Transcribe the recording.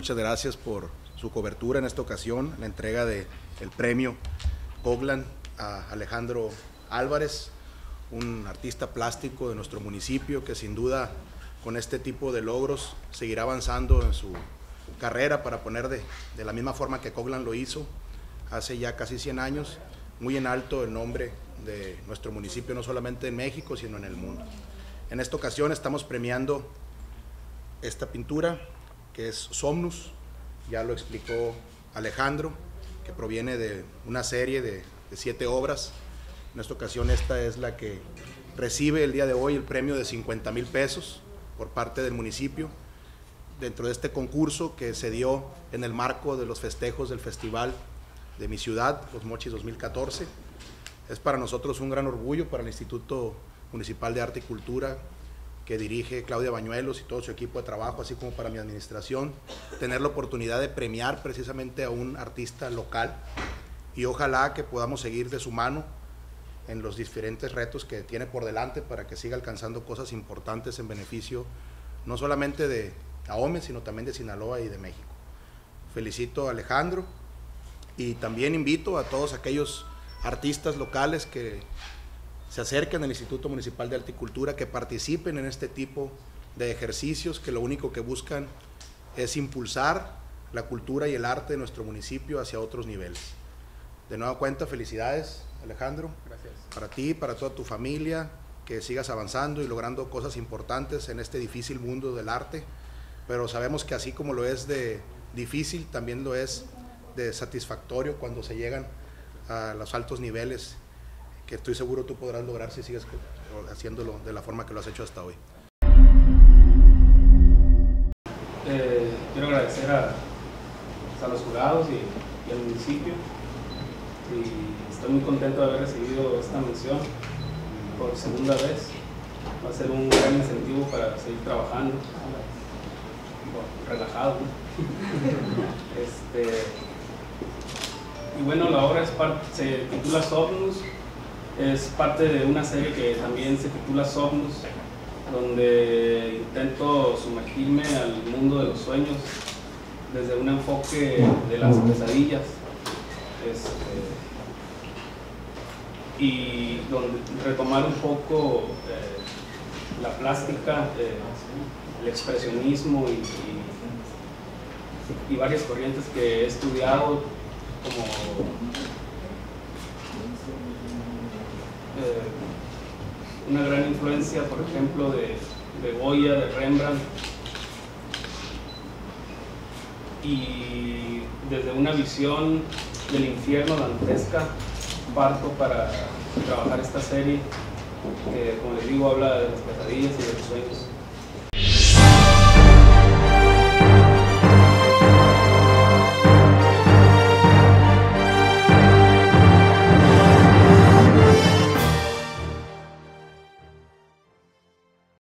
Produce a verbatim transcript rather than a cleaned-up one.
muchas gracias por su cobertura en esta ocasión, la entrega del premio Coglan a Alejandro Álvarez, un artista plástico de nuestro municipio que sin duda con este tipo de logros seguirá avanzando en su carrera para poner de, de la misma forma que Coglan lo hizo hace ya casi cien años, muy en alto el nombre de nuestro municipio, no solamente en México, sino en el mundo. En esta ocasión estamos premiando esta pintura, que es Somnus, ya lo explicó Alejandro, que proviene de una serie de, de siete obras. En esta ocasión esta es la que recibe el día de hoy el premio de cincuenta mil pesos por parte del municipio, dentro de este concurso que se dio en el marco de los festejos del Festival de mi ciudad, Los Mochis dos mil catorce. Es para nosotros un gran orgullo, para el Instituto Municipal de Arte y Cultura, que dirige Claudia Bañuelos y todo su equipo de trabajo, así como para mi administración, tener la oportunidad de premiar precisamente a un artista local, y ojalá que podamos seguir de su mano en los diferentes retos que tiene por delante para que siga alcanzando cosas importantes en beneficio no solamente de Ahome, sino también de Sinaloa y de México. Felicito a Alejandro y también invito a todos aquellos artistas locales que se acerquen al Instituto Municipal de Arte y Cultura, que participen en este tipo de ejercicios que lo único que buscan es impulsar la cultura y el arte de nuestro municipio hacia otros niveles. De nueva cuenta, felicidades, Alejandro. Gracias. Para ti, para toda tu familia, que sigas avanzando y logrando cosas importantes en este difícil mundo del arte, pero sabemos que así como lo es de difícil, también lo es de satisfactorio cuando se llegan a los altos niveles, que estoy seguro tú podrás lograr si sigues haciéndolo de la forma que lo has hecho hasta hoy. Eh, quiero agradecer a, a los jurados y, y al municipio, y estoy muy contento de haber recibido esta mención por segunda vez. Va a ser un gran incentivo para seguir trabajando, relajado. este, y bueno, la obra es parte, se titula Somnus. Es parte de una serie que también se titula Somnus, donde intento sumergirme al mundo de los sueños desde un enfoque de las pesadillas, este, y donde retomar un poco eh, la plástica, eh, el expresionismo y, y, y varias corrientes que he estudiado, como Eh, una gran influencia, por ejemplo, de, de Goya, de Rembrandt, y desde una visión del infierno dantesca parto para trabajar esta serie que, como les digo, habla de las pesadillas y de los sueños.